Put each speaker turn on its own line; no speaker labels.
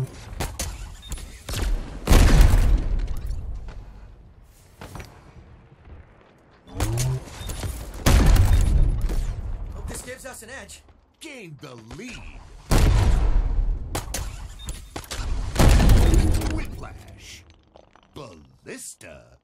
Hope this gives us an edge.
Gained the lead. Whiplash. Ballista.